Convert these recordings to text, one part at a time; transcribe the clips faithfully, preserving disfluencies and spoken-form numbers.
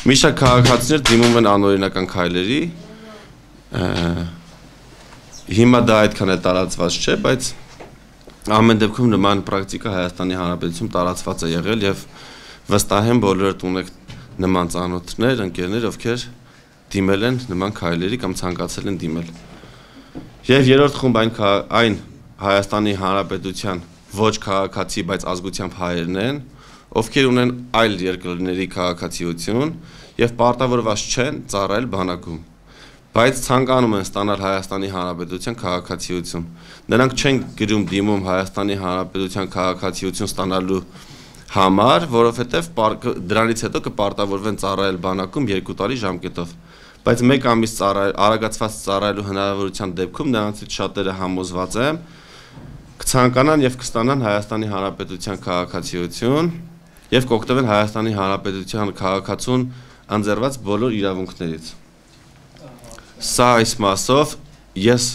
մի շարք քաղաքացիներ դիմում են անօրինական քայլերի, հիմա դա այդքան էլ տարածված չէ, բայց ամեն դեպքում նման պրակտիկա Հայաստանի Հանրապետությունում տարածված է եղել եւ վստահ եմ բոլորդ ունեք նման ծանոթներ, ընկերներ, ովքեր դիմել են նման քայլերի կամ ցանկացել են դիմել։ Եվ երրորդ խումբ այն այն Հայաստանի Հանրապետության ոչ քաղաքացի, բայց ազգությամբ հայերն են, ովքեր ունեն այլ երկրների քաղաքացիություն եւ պարտավորված չեն ծառայել բանակում, բայց ցանկանում են ստանալ Հայաստանի Հանրապետության քաղաքացիություն։ Նրանք չեն գրում դիմում Հայաստանի Հանրապետության քաղաքացիություն ստանալու համար, որովհետեւ դրանից հետո կպարտավորվեն ծառայել բանակում երկու տարի ժամկետով։ Բայց մեկ ամիս արագացված ծառայելու հնարավորության դեպքում նրանցից շատերը համոզված են կցանկանան եւ կստանան Հայաստանի Հանրապետության քաղաքացիություն եւ կօգտվեն Հայաստանի Հանրապետության քաղաքացուն անձեռված բոլոր իրավունքներից։ Սա այս մասով ես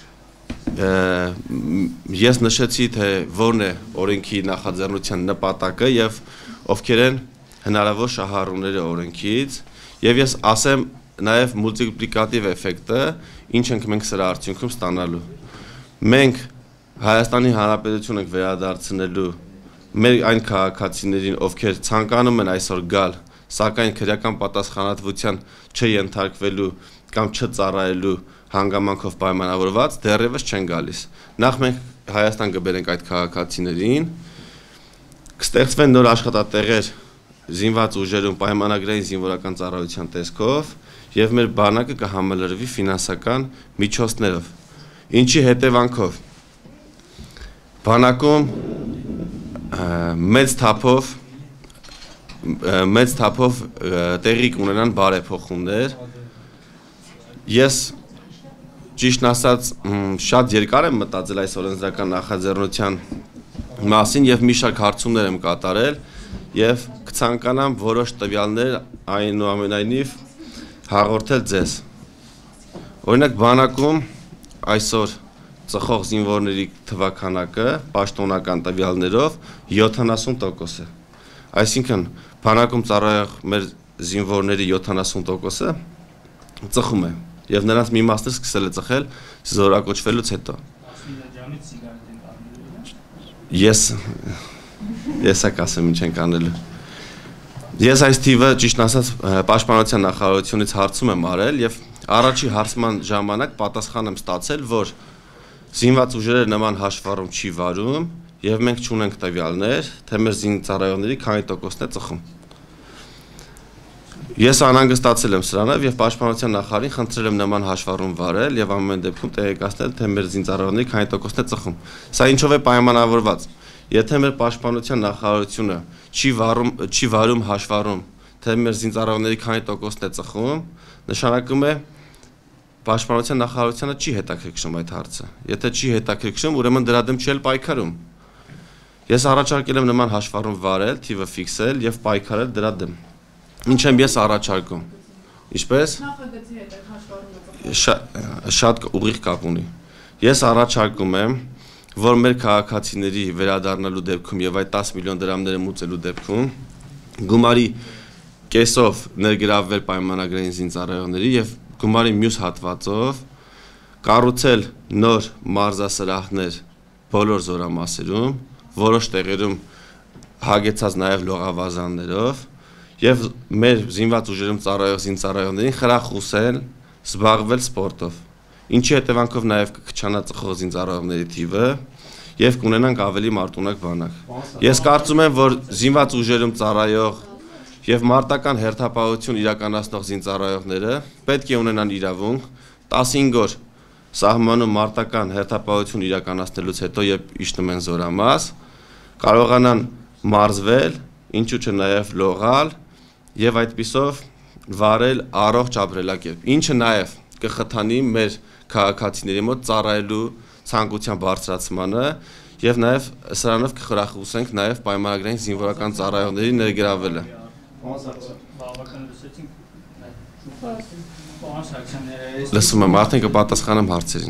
ես նշեցի թե որն է օրենքի նախաձեռնության նպատակը եւ ովքեր են հնարավոր շահառուները օրենքից եւ ես ասեմ նաեւ մուլտիպլիկատիվ էֆեկտը ինչ ենք մենք սրա արդյունքում ստանալու։ Մենք Հայաստանի Հանրապետություն ենք վերադարձնելու մեր այն քաղաքացիներին, ովքեր ցանկանում են այսօր գալ, սակայն քրեական պատասխանատվության չենթարկվելու կամ չծառայելու հանգամանքով պայմանավորված դեռևս չեն գալիս։ Նախ մենք Հայաստան կբերենք այդ քաղաքացիներին, կստեղծվեն նոր աշխատատեղեր զինված ուժերում պայմանագրային զինվորական ծառայության տեսքով եւ մեր բանակը կհամալրվի ֆինանսական միջոցներով։ Ինչի հետևանքով բանակում մեծ թափով մեծ թափով տեղի կունենան բարեփոխումներ։ Ես ճիշտն ասած շատ երկար եմ մտածել այս օրենսդրական նախաձեռնության մասին եւ մի շարք հարցումներ եմ կատարել եւ կցանկանամ որոշ տվյալներ այնուամենայնիվ հաղորդել ձեզ։ Օրինակ բանակում այսօր ծխող զինվորների թվականակը պաշտոնական տվյալներով յոթանասուն տոկոս է։ Այսինքն բանակում ծառայող մեր զինվորների յոթանասուն տոկոսը ծխում է եւ նրանց մի մասն սկսել է ծխել զորակոչվելուց հետո։ Ես ես ակասեմ ինչ ենք անելու։ Ես այս թիվը ճիշտ ասած պաշտպանության նախարարությունից հարցում եմ արել եւ առաջի հարցման ժամանակ պատասխան եմ ստացել, որ զինված ուժերը նման հաշվառում չի վարում եւ մենք չունենք տվյալներ, թե մեր զինծառայողների քանի տոկոսն է ծխում։ Ես անհանգստացել եմ սրանով եւ պաշտպանության նախարարին խնդրել եմ նման հաշվառում վարել եւ ամեն դեպքում տեղեկացնել, թե մեր զինծառայողների քանի տոկոսն է ծխում։ Սա ինչով է պայմանավորված։ Եթե մեր պաշտպանության նախարարությունը չի վարում չի վարում հաշվառում, թե մեր զինծառայողների քանի տոկոսն է ծխում, նշանակում է պաշտպանության նախարարությունը չի հետաքրքրում այդ հարցը։ Եթե չի հետաքրքրում, ուրեմն դրա դեմ չի էլ պայքարում։ Ես առաջարկել եմ նման հաշվառում վարել, թիվը ֆիքսել եւ պայքարել դրա դեմ։ Ինչ եմ ես առաջարկում։ Ինչպես նախագծի հետ հաշվառումը շատ ուղիղ կապ ունի։ Ես առաջարկում եմ, որ մեր քաղաքացիների վերադառնալու դեպքում եւ այդ տասը միլիոն դրամները մուծելու դեպքում գումարի կեսով ներգրավվել պայմանագրային զինծառայողների եւ գումարի մյուս հատվածով կառուցել նոր մարզասրահներ բոլոր զորամասերում, որոշ տեղերում հագեցած նաեւ լողավազաններով եւ մեր զինված ուժերում ծառայող զինծառայողներին խրախուսել զբաղվել սպորտով։ Ինչի հետևանքով նաեւ կքչանա ծխող զինծառայողների թիվը եւ կունենանք ավելի մարտունակ բանակ։ Ես կարծում եմ, որ զինված ուժերում ծառայող եւ մարտական հերթապահություն իրականացնող զինծառայողները պետք է ունենան իրավունք տասնհինգ օր սահմանում մարտական հերթապահություն իրականացնելուց հետո երբ իջնում են զորամաս, կարողանան մարզվել, ինչու՞ չէ նաեւ լողալ եւ այդպիսով վարել առողջ ապրելակերպ, ինչը նաեւ կխթանի մեր քաղաքացիների մոտ ծառայելու ցանկության բարձրացմանը եւ նաեւ սրանով կխրախուսենք նաեւ պայմանագրային զինվորական ծառայողների ներգրավելը։ Լսում եմ, արդեն կպատասխանեմ հարցերին։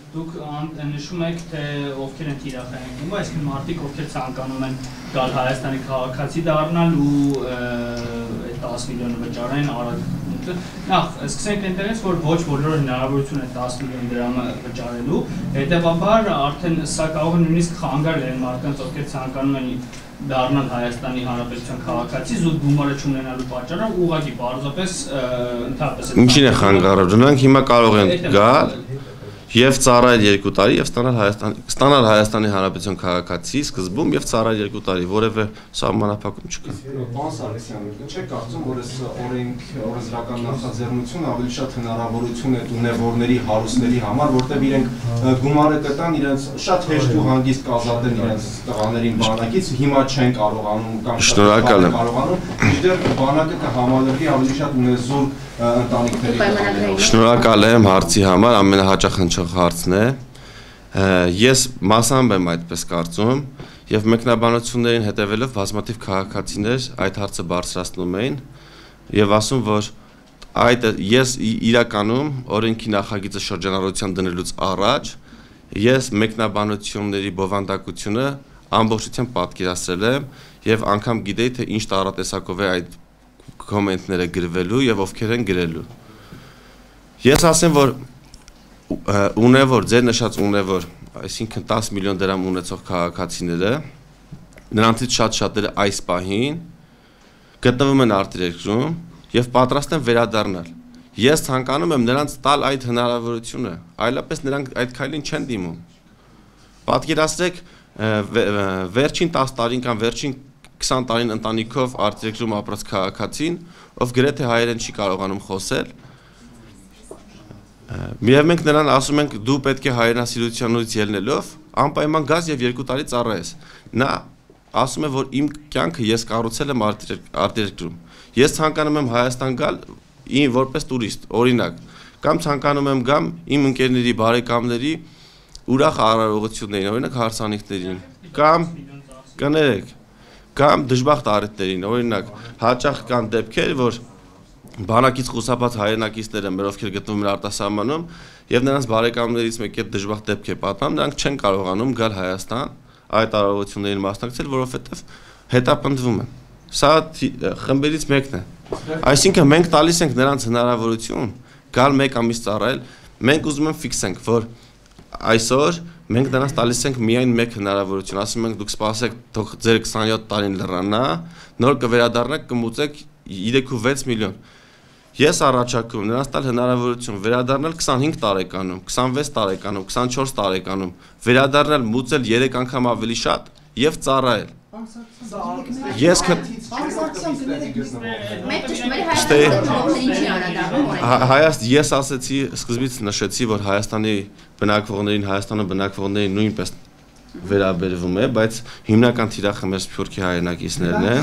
Դուք նշում եք, թե ովքեր են թիրախային, այսինքն մարդիկ, ովքեր ցանկանում են գալ Հայաստանի քաղաքացի դառնալ ու տասը միլիոնը վճարեն արագ։ Նախ, սկսենք այնտեղից, որ ոչ բոլորը հնարավորություն է տասը միլիոն դրամը վճարելու, հետևաբար արդեն սա կարող է նույնիսկ խանգարել այն մարդկանց, ովքեր ցանկանում են դառնալ Հայաստանի Հանրապետության քաղաքացի, զուտ գումարը չունենալու պատճառով ուղղակի բարձրապես ընդհանրապես։ Ինչին է խանգարում, նրանք հիմա կարող են գալ եւ ծառայել երկու տարի եւ ստանալ Հայաստան ստանալ Հայաստանի Հանրապետության քաղաքացի սկզբում եւ ծառայել երկու տարի, որևէ սահմանափակում չկա։ Պարոն Սարգսյան, չէ՞ կարծում, որ այս օրենք օրենսդրական նախաձեռնությունը ավելի շատ հնարավորություն է ունևորների, հարուստների համար, որտեղ իրենք գումարը կտան, իրենց շատ հեշտ ու հանգիստ կազատեն իրենց տղաներին բանակից, հիմա չեն կարողանում կամ շնորհակալ եմ կարողանում, մինչդեռ բանակը կհամալրվի ավելի շատ ունեզուր ընտանիքների։ Շնորհակալ եմ հարցի համար, ամենահաճախնչող հարցն է։ Ես մասամբ եմ այդպես կարծում եւ մեկնաբանություններին հետևելով բազմաթիվ քաղաքացիներ այդ հարցը բարձրացնում էին եւ ասում, որ այդ ես իրականում օրենքի նախագիծը շրջանառության դնելուց առաջ ես մեկնաբանությունների բովանդակությունը ամբողջությամբ պատկերացրել եմ եւ անգամ գիտեի, թե ինչ տարատեսակով է այդ կոմենտները գրվելու եւ ովքեր են գրելու։ Ես ասեմ, որ ունևոր, ձեր նշած ունևոր, այսինքն տասը միլիոն դրամ ունեցող քաղաքացիները, նրանցից շատ-շատերը այս պահին գտնվում են արտերկրում եւ պատրաստ են վերադառնալ։ Ես ցանկանում եմ նրանց տալ այդ հնարավորությունը, այլապես նրանք այդ քայլին չեն դիմում։ Պատկերացրեք վերջին տասը տարին կամ վերջին քսան տարին ընտանիքով արտերկրում ապրած քաղաքացին, ով գրեթե հայերեն չի կարողանում խոսել, Միև մենք նրան ասում ենք դու պետք է հայրենասիրությունից ելնելով անպայման գազ եւ երկու տարի ծառայես։ Նա ասում է, որ իմ կյանքը ես կառուցել եմ արտերկրում։ Ես ցանկանում եմ Հայաստան գալ իմ որպես տուրիստ, օրինակ, կամ ցանկանում եմ գամ իմ ընկերների, բարեկամների ուրախ արարողություններին, օրինակ հարսանիքներին, կամ կներեք, կամ դժբախտ առիթներին, օրինակ, հաճախ կան դեպքեր, որ բանակից խուսափած հայրենակիցները մեր ովքեր գտնվում են արտասահմանում եւ նրանց բարեկամներից մեկի հետ դժբախտ դեպք է պատմում, նրանք չեն կարողանում գալ Հայաստան այդ արարողություններին մասնակցել, որովհետեւ հետապնդվում են։ Սա խմբերից մեկն է։ Այսինքն մենք տալիս ենք նրանց հնարավորություն գալ մեկ ամիս ծառայել, մենք ուզում ենք ֆիքսենք, որ այսօր մենք նրանց տալիս ենք միայն մեկ հնարավորություն, ասում ենք դուք սպասեք, թող ձեր քսանյոթ տարին լրանա, նոր կվերադառնաք, կմուծեք երեք ու վեց միլիոն։ Ես առաջարկում նրանց տալ հնարավորություն վերադառնալ քսանհինգ տարեկանում, քսանվեց տարեկանում, քսանչորս տարեկանում, վերադառնալ մուծել երեք անգամ ավելի շատ եւ ծառայել։ Ես Հայաստան ես ասացի, սկզբից նշեցի, որ Հայաստանի բնակվողներին, Հայաստանում բնակվողներին նույնպես վերաբերվում է, բայց հիմնական թիրախը մեր սփյուռքի հայրենակիցներն են։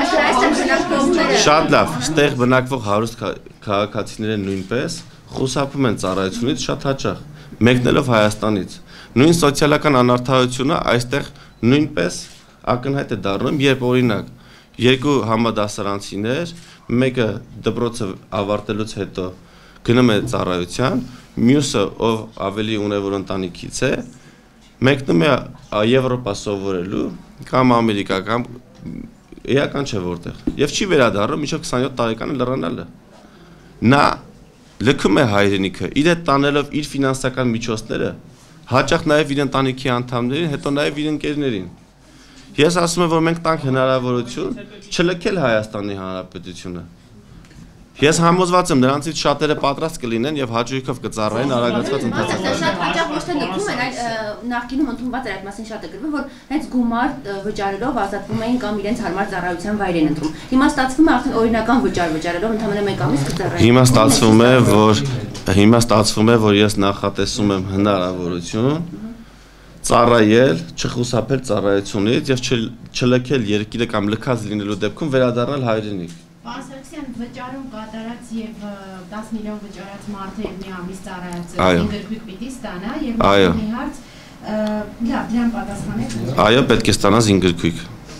Շատ լավ, ստեղ բնակվող հարուստ քաղաքացիները նույնպես խուսափում են ծառայությունից շատ հաճախ, մեկնելով Հայաստանից։ Նույն սոցիալական անարդարությունը այստեղ նույնպես ակնհայտ է դառնում, երբ օրինակ երկու համադասարանցիներ, մեկը դպրոցը ավարտելուց հետո գնում է ծառայության, մյուսը ով ավելի ունևոր ընտանիքից է, մեկնում է Եվրոպա սովորելու կամ Ամերիկա կամ էական չէ որտեղ եւ չի վերադառնում մինչեւ քսանյոթ տարեկանը լրանալը։ Նա լքում է հայրենիքը, իր հետ տանելով իր ֆինանսական միջոցները, հաճախ նաեւ իր ընտանիքի անդամներին, հետո նաեւ իր ընկերներին։ Ես ասում եմ, որ մենք տանք հնարավորություն չլքել Հայաստանի Հանրապետությունը։ Ես համոզված եմ նրանցից շատերը պատրաստ կլինեն եւ հաջողությամբ կծառայեն արագացված ընթացքում։ Շատ հաճախ ոչ թե լքում են, այլ նախկինում ընդունված էր այդ մասին շատ է գրվում, որ հենց գումար վճարելով ազատվում էին կամ իրենց հարմար ծառայության վայր են ընտրում։ Հիմա ստացվում է արդեն օրինական վճար վճարելով ընդհանրապես մեկ ամիս կծառայեն։ Հիմա ստացվում է, որ հիմա ստացվում է, որ ես նախատեսում եմ հնարավորություն ծառայել, չխուսափել ծառայությունից եւ չլքել երկիրը կամ լքած լինելու դեպքում վերադառնալ հայրենիք։ Պարոն Սարգսյան, վճարում կատարած եւ տասը միլիոն վճարած մարդը եւ մի ամիս ծառայած ինգրկույկ պիտի ստանա եւ մի հարց, լավ, դրան պատասխանեք։ Այո, պետք է ստանա զինգրկույկ։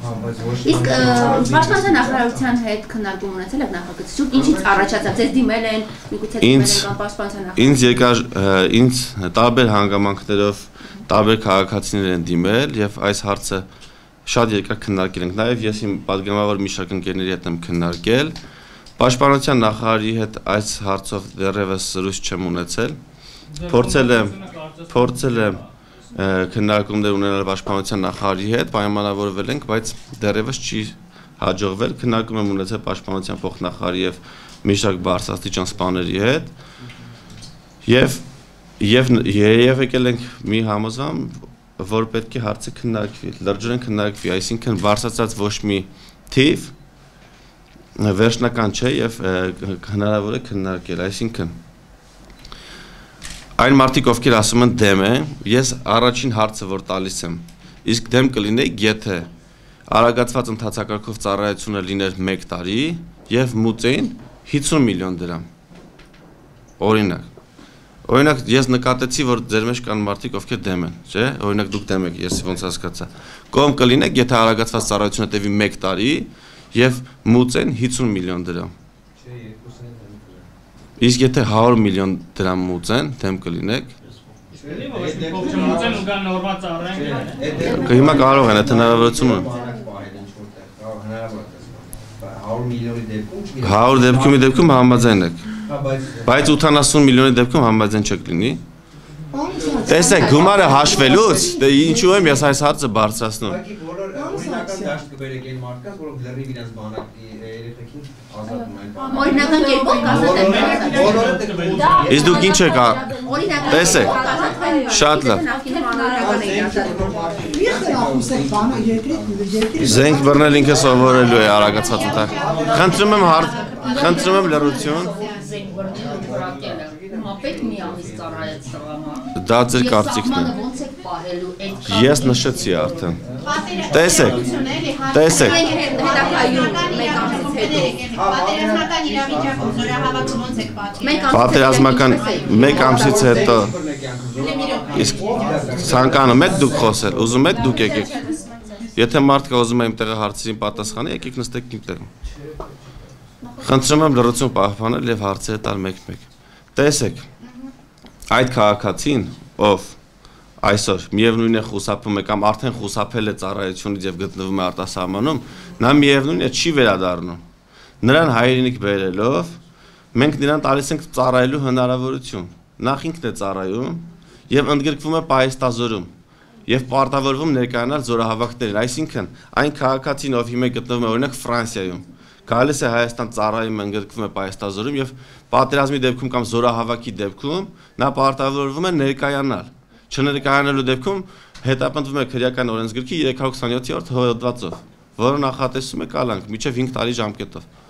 Իսկ պաշտպանության նախարարության հետ քննարկում ունեցել եք նախագծի շուրջ, ինչից առաջացավ, ձեզ դիմել են, միգուցե դիմել են կամ պաշտպանության նախարարության։ Ինձ եկար ինձ տարբեր հանգամանքներով տարբեր քաղաքացիներ են դիմել եւ այս հարցը շատ երկար քննարկել ենք, նաեւ ես իմ պատգամավոր մի շարք ընկերների հետ եմ քննարկել, պաշտպանության նախարարի հետ այս հարցով դեռևս զրույց չեմ ունեցել, փորձել եմ փորձել եմ քննարկումներ ունենալ պաշտպանության նախարարի հետ, պայմանավորվել ենք, բայց դեռևս չի հաջողվել, քննարկում եմ ունեցել պաշտպանության փոխնախարարի եւ մի շարք բարձրաստիճան սպաների հետ եւ եւ եւ եկել ենք մի համոզման, որ պետք է հարցը քննարկվի, լրջորեն քննարկվի, այսինքն բարձրացած ոչ մի թիվ վերջնական չէ եւ հնարավոր է քննարկել, այսինքն այն մարդիկ, ովքեր ասում են դեմ են, ես առաջին հարցը որ տալիս եմ, իսկ դեմ կլինեի, եթե արագացված ընթացակարգով ծառայությունը լիներ մեկ տարի եւ մուծեին հիսուն միլիոն դրամ։ Օրինակ Օրինակ ես նկատեցի, որ ձեր մեջ կան մարդիկ, ովքեր դեմ են, չէ՞, օրինակ դուք դեմ եք, ես ոնց հասկացա։ Կողմ կլինեք, եթե արագացված ծառայությունը տևի մեկ տարի եւ մուծեն հիսուն միլիոն դրամ։ Չէ, երկուսն էլ։ Իսկ եթե հարյուր միլիոն դրամ մուծեն, դեմ կլինեք։ Հիմա կարող են, այդ հնարավորությունը։ հարյուր դեպքում դեպքում համաձայն եք։ Բայց ութանասուն միլիոնի դեպքում համաձայն չեք լինի։ Տեսեք, գումարը հաշվելուց, դե ինչու եմ ես այս հարցը բարձրացնում։ Օրինական դաշտ կբերեք այն մարդկանց, որոնք լրիվ իրենց բանակի երեխեքին ազատում են։ Օրինական կերպով կազատեն։ Իսկ դուք ինչ եք տեսեք, շատ լավ։ Զենք բռնել ինքը սովորելու է արագացած ընթացքում։ Խնդրում եմ հարց, խնդրում եմ լրություն։ Զենք բռնել որակելը։ Մապետ մի ամիս ծառայեց տղամարդ։ Դա ձեր կարծիքն է։ Ոնց եք պահելու այդ Ես նշեցի արդեն։ Տեսեք, տեսեք։ Պատերազմական իրավիճակում զորահավաքը ոնց եք պատկերացնում։ Պատերազմական մեկ ամսից հետո իսկ ցանկանում եք դուք խոսել, ուզում եք դուք եկեք։ Եթե մարդը ուզում է իմ տեղը հարցերին պատասխանի, եկեք նստեք իմ տեղում։ Խնդրում եմ լրություն պահպանել եւ հարցերը տալ մեկ-մեկ։ Տեսեք, այդ քաղաքացին, ով այսօր միևնույն է խուսափում է կամ արդեն խուսափել է ծառայությունից եւ գտնվում է արտասահմանում, նա միևնույն է չի վերադառնում։ Նրան հայրենիք բերելով մենք նրան տալիս ենք ծառայելու հնարավորություն։ Նախ ինքն է ծառայում եւ ընդգրկվում է պահեստազորում եւ պարտավորվում ներկայանալ զորահավաքներին, այսինքն այն քաղաքացին, ով հիմա գտնվում է օրինակ Ֆրանսիայում, գալիս է Հայաստան ծառայում, ընդգրկվում է պահեստազորում եւ պատերազմի դեպքում կամ զորահավաքի դեպքում նա պարտավորվում է ներկայանալ։ Չներկայանալու դեպքում հետապնդվում է քրեական օրենսգրքի երեք հարյուր քսաներորդ հոդվածով, որը նախատեսում է կալանք մինչև հինգ տարի ժամկետով։